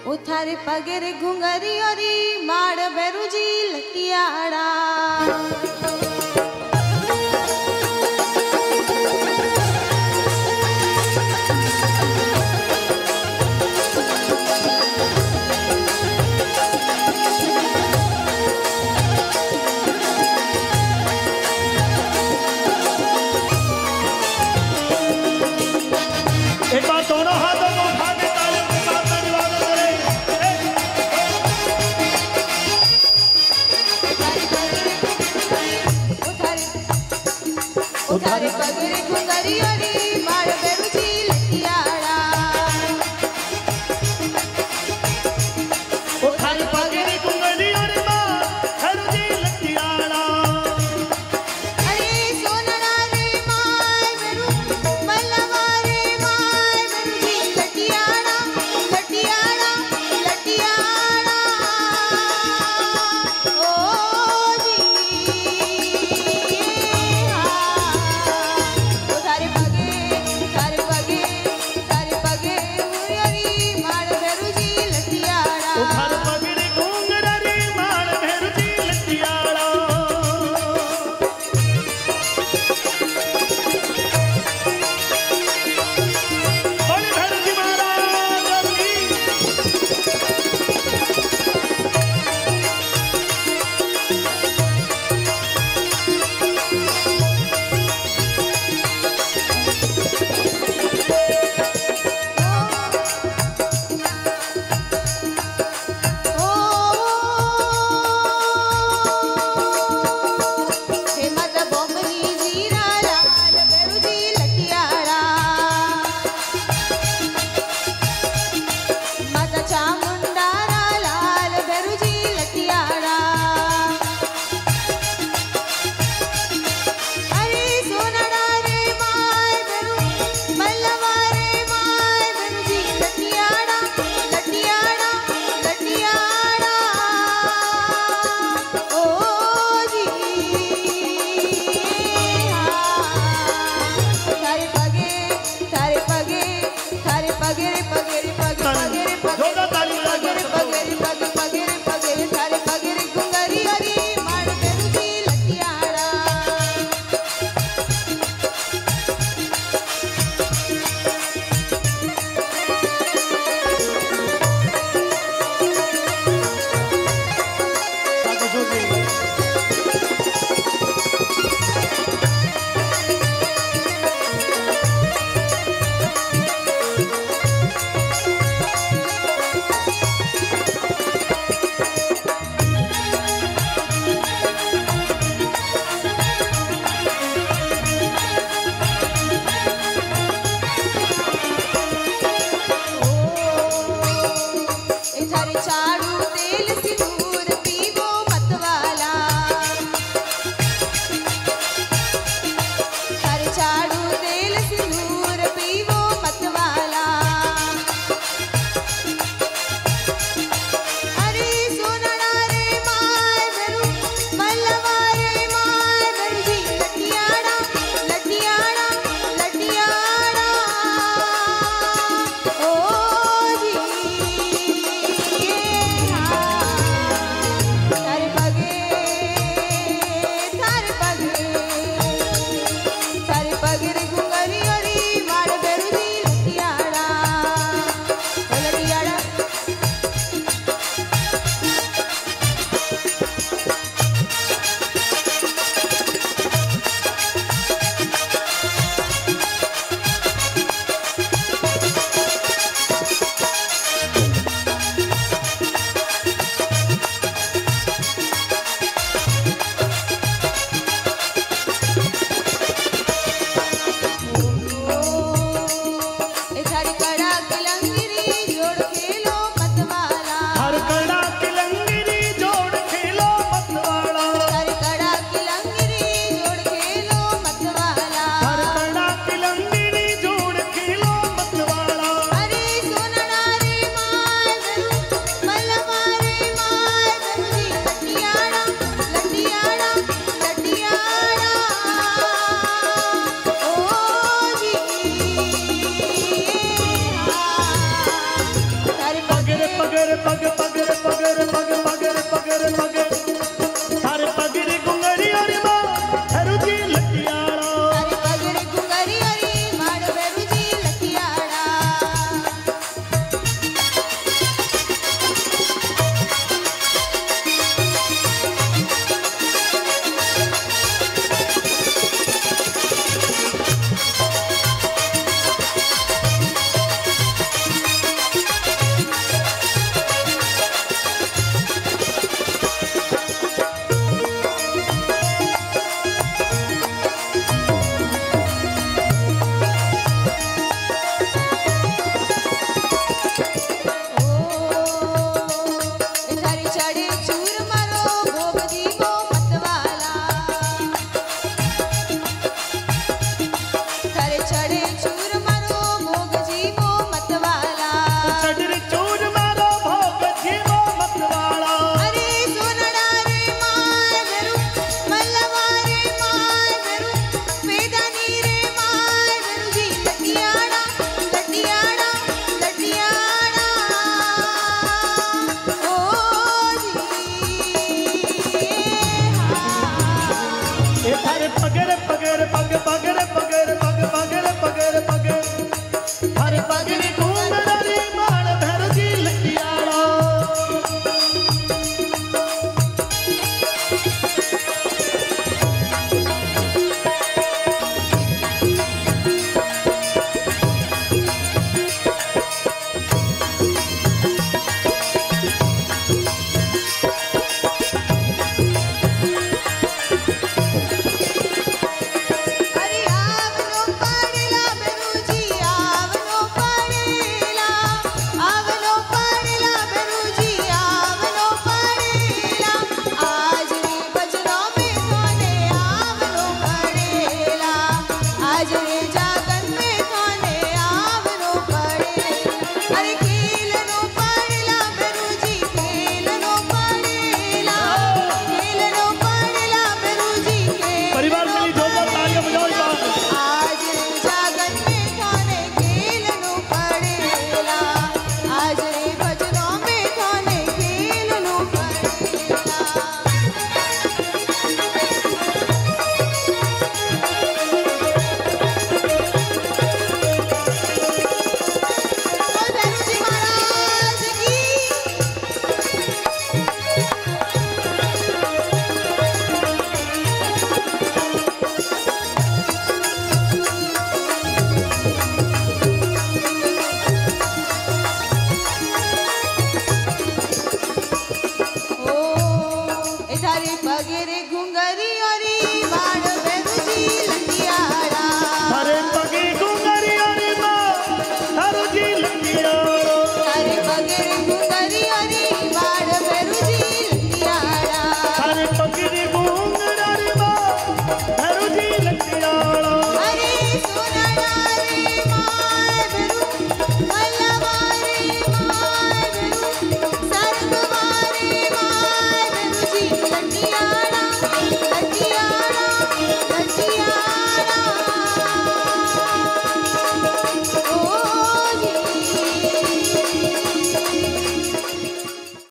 उथारे पगेरे घुंगरी ओरी माड़ बेरुजी लतियाड़ा एक बार दोनों हाथों को उठा के तालियों के साथ अभिवादन करें। उथारे पगेरे घुंगरी ओरी माड़ बेरुजी लतियाड़ा उठारे पगेरे घुंगरी ओरी माड़ बेरुजी लतियाड़ा अरे सोनड़ा रे माय बेरु मल्लवा रे माय बेरुजी लतियाड़ा लतियाड़ा लतियाड़ा ओ जी थारे पगे हुरियरी माड़ बेरुजी लतियाड़ा उठारे पगेरे घुंगरी माड़ बेरुजी लतियाड़ा बोले भैरजी महाराज की हे माता बोमनी जीरा लाल बेरुजी लतियाड़ा माता चामुंडा लाल बेरुजी लतियाड़ा अरे सोनड़ा रे माय बेरु मल्लवा रे माय बेरुजी लतियाड़ा लतियाड़ा लतियाड़ा ओ जी थारे पगे रे पगेरे पगेरे जोरदार ताली पगेरे पगेरे थारे पगेरे घुंगरी ओरी माड़ बेरुजी लतियाड़ा ताकि जो भी थारे चाड़ू तेल सिंदूर पीवो मतवाला थारे चाड़ू तेल सिंदूर पीवो मतवाला अरे सोनड़ा रे माय बेरु मल्लवा रे माय बेरुजी लतियाड़ा लतियाड़ा लतियाड़ा ओ जी थारे पगे रे घुंगरी ओरी माड़ बेरुजी लतियाड़ा लतियाड़ा थारी कड़ा किलंगिरी जोड़ खेलो मतवाला हर कड़ा किलंगिरी जोड़ खेलो मतवाड़ा थारी कड़ा किलंगिरी जोड़ खेलो मतवाला हर कड़ा किलंगिरी जोड़ खेलो मतवाड़ा अरे सोनड़ा रे माय बेरु मल्लवा रे माय बेरुजी लतियाड़ा लतियाड़ा लतियाड़ा ओ जी तेरे पग